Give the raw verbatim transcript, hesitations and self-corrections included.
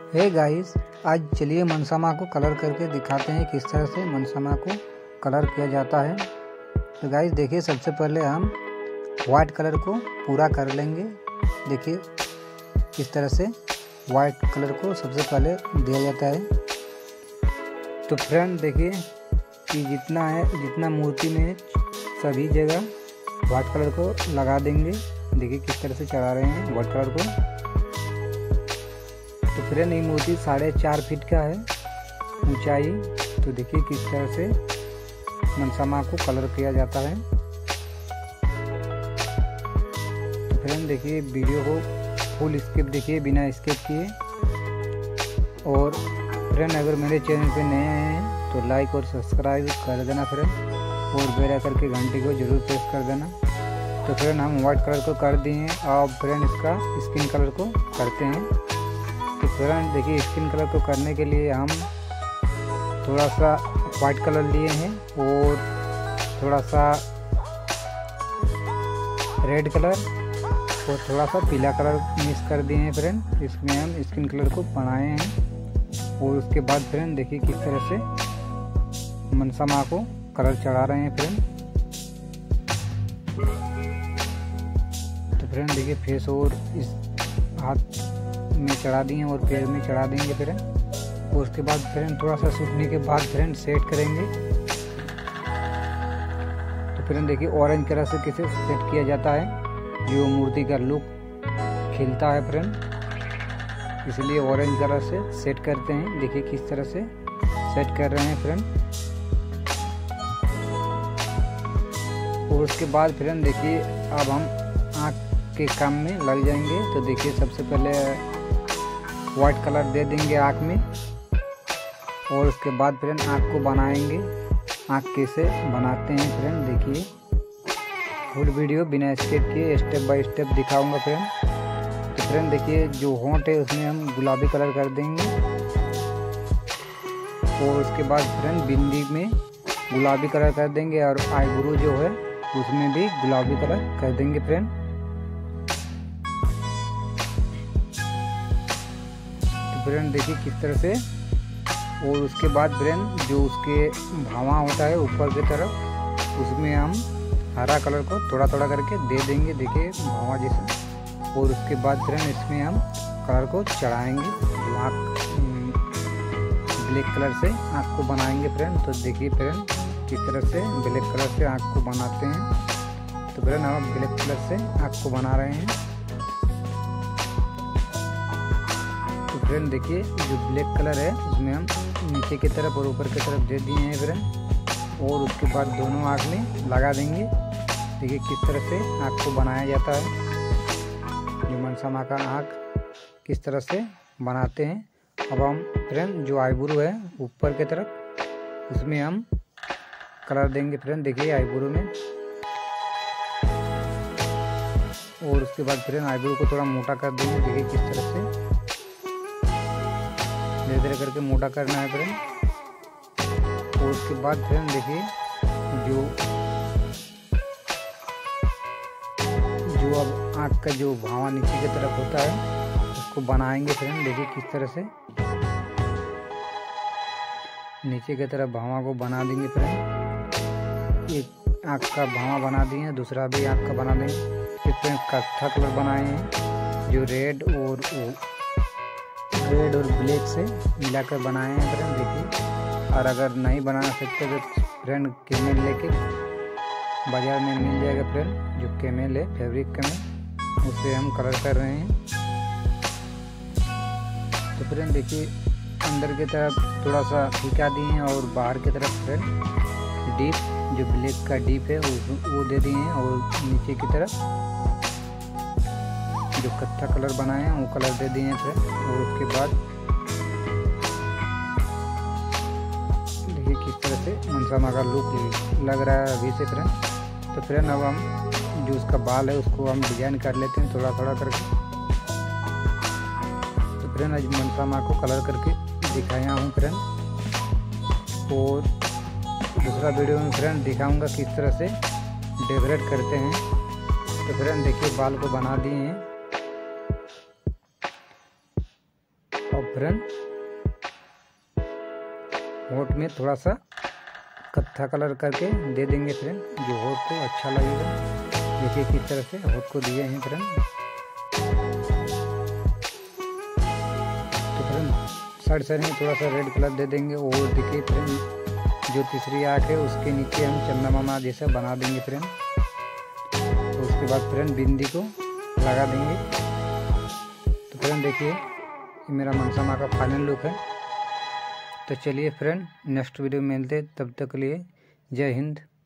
Hey guys, आज चलिए मनसा माँ को कलर करके दिखाते हैं किस तरह से मनसा माँ को कलर किया जाता है। तो गाइस देखिए, सबसे पहले हम वाइट कलर को पूरा कर लेंगे। देखिए किस तरह से वाइट कलर को सबसे पहले दिया जाता है। तो फ्रेंड देखिए कि जितना है जितना मूर्ति में सभी जगह वाइट कलर को लगा देंगे। देखिए किस तरह से चढ़ा रहे हैं वाइट कलर को। तो फ्रेंड ये मूर्ति साढ़े चार फीट का है ऊंचाई। तो देखिए किस तरह से मनसा माँ को कलर किया जाता है। तो फ्रेंड देखिए वीडियो को फुल स्किप देखिए, बिना स्किप किए। और फ्रेंड अगर मेरे चैनल पे नए आए हैं तो लाइक और सब्सक्राइब कर देना फ्रेंड, और बेल आइकन की घंटी को जरूर प्रेस कर देना। तो फ्रेंड हम व्हाइट कलर को कर दिए हैं। अब फ्रेंड इसका स्किन कलर को करते हैं। तो फ्रेंड देखिए स्किन कलर को करने के लिए हम थोड़ा सा वाइट कलर लिए हैं और थोड़ा सा रेड कलर और थोड़ा सा पीला कलर मिक्स कर दिए हैं फ्रेंड। इसमें हम स्किन कलर को बनाए हैं। और उसके बाद फ्रेंड देखिए किस तरह से मनसा माँ को कलर चढ़ा रहे हैं फ्रेंड। तो फ्रेंड देखिए फेस और इस हाथ में चढ़ा दिए और पैर में चढ़ा देंगे फ्रेंड। और उसके बाद फ्रेंड थोड़ा सा सूखने के बाद फ्रेंड सेट करेंगे। तो फ्रेंड देखिए ऑरेंज कलर से कैसे सेट किया जाता है, जो मूर्ति का लुक खिलता है फ्रेंड, इसलिए ऑरेंज कलर से सेट करते हैं। देखिए किस तरह से सेट कर रहे हैं फ्रेंड। और उसके बाद फ्रेंड देखिए अब हम आँख के काम में लग जाएंगे। तो देखिए सबसे पहले वाइट कलर दे देंगे आँख में, और उसके बाद फ्रेंड आँख को बनाएंगे। आँख कैसे बनाते हैं फ्रेंड देखिए, फुल वीडियो बिना स्किप किए स्टेप बाय स्टेप दिखाऊंगा फ्रेंड। तो फ्रेंड देखिए जो होंठ है उसमें हम गुलाबी कलर कर देंगे। और उसके बाद फ्रेंड बिंदी में गुलाबी कलर कर देंगे, और आईब्रो जो है उसमें भी गुलाबी कलर कर देंगे फ्रेंड। फ्रेंड देखिए किस तरह से। और उसके बाद फ्रेंड जो उसके भावा होता है ऊपर की तरफ, उसमें हम हरा कलर को थोड़ा थोड़ा करके दे देंगे, देखिए भावा जैसा। और उसके बाद फ्रेंड इसमें हम कलर को चढ़ाएंगे, जो आँख ब्लैक कलर से आँख को बनाएंगे फ्रेंड। तो देखिए फ्रेंड किस तरह से ब्लैक कलर से आँख को बनाते हैं। तो फ्रेंड हम ब्लैक कलर से आँख को बना रहे हैं। फ्रेंड देखिए जो ब्लैक कलर है उसमें हम नीचे की तरफ और ऊपर की तरफ दे दिए हैं फ्रेंड। और उसके बाद दोनों आँख में लगा देंगे। देखिए किस तरह से आँख को बनाया जाता है, जो मनसा माँ का आँख किस तरह से बनाते हैं। अब हम फ्रेंड जो आईब्रो है ऊपर की तरफ, उसमें हम कलर देंगे फ्रेंड। देखिए आईब्रो में। और उसके बाद फ्रेंड आईब्रो को थोड़ा मोटा कर देंगे। देखिए किस तरह से धीरे धीरे करके मोटा करना है फ्रेंड। और उसके बाद फ्रेंड देखिए जो जो अब आँख का जो भावा नीचे की तरफ होता है उसको बनाएंगे फ्रेंड। देखिए किस तरह से नीचे की तरफ भावा को बना देंगे फ्रेंड। एक आँख का भावा बना दिए, दूसरा भी आँख का बना देंगे। फिर फ्रेंड कत्था कलर बनाए हैं, जो रेड और रेड और ब्लैक से मिलाकर बनाए हैं फ्रेंड देखिए। और अगर नहीं बना सकते तो फ्रेंड केमेल लेके बाजार में मिल जाएगा फ्रेंड, जो केमेल है फैब्रिक केमेल, उससे हम कलर कर रहे हैं। तो फ्रेंड देखिए अंदर की तरफ थोड़ा सा फीका दिए हैं, और बाहर की तरफ फ्रेंड डीप जो ब्लैक का डीप है वो दे दिए हैं। और नीचे की तरफ जो कत्था कलर बनाए हैं वो कलर दे दिए थे। और उसके बाद देखिए किस तरह से मनसा माँ का लुक लग रहा है अभी से फ्रेंड। तो फ्रेंड अब हम जो उसका बाल है उसको हम डिजाइन कर लेते हैं थोड़ा थोड़ा करके। तो फ्रेंड आज मनसा माँ को कलर करके दिखाया हूँ फ्रेंड। और दूसरा वीडियो में फ्रेंड दिखाऊंगा किस तरह से डेकोरेट करते हैं। तो फ्रेंड देखिए बाल को बना दिए हैं। और फ्रेंड होठ में थोड़ा सा कत्था कलर करके दे देंगे फ्रेंड, जो होठ को अच्छा लगेगा। देखिए किस तरह से होठ को दिए हैं फ्रेंड। तो फ्रेंड साइड साइड में थोड़ा सा रेड कलर दे देंगे। और देखिए फ्रेंड जो तीसरी आँख है उसके नीचे हम चंदा मामा जैसा बना देंगे फ्रेंड। तो उसके बाद फ्रेंड बिंदी को लगा देंगे। तो फ्रेंड देखिए ये मेरा मनसा माँ का फाइनल लुक है। तो चलिए फ्रेंड नेक्स्ट वीडियो में मिलते, तब तक के लिए जय हिंद।